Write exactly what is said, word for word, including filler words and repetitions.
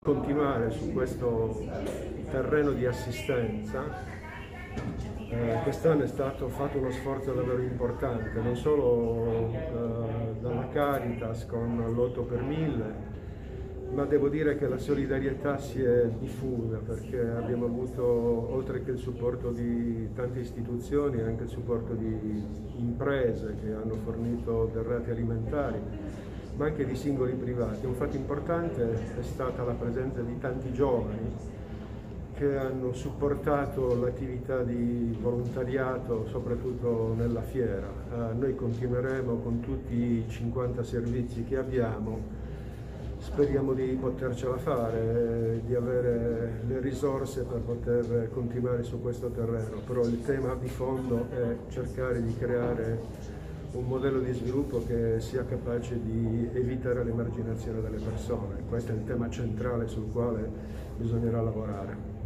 Continuare su questo terreno di assistenza. Eh, quest'anno è stato fatto uno sforzo davvero importante, non solo eh, dalla Caritas con l'otto per mille, ma devo dire che la solidarietà si è diffusa, perché abbiamo avuto, oltre che il supporto di tante istituzioni, anche il supporto di imprese che hanno fornito derrate alimentari, ma anche di singoli privati. Un fatto importante è stata la presenza di tanti giovani che hanno supportato l'attività di volontariato, soprattutto nella fiera. Eh, noi continueremo con tutti i cinquanta servizi che abbiamo, speriamo di potercela fare, di avere le risorse per poter continuare su questo terreno, però il tema di fondo è cercare di creare un modello di sviluppo che sia capace di evitare l'emarginazione delle persone. Questo è il tema centrale sul quale bisognerà lavorare.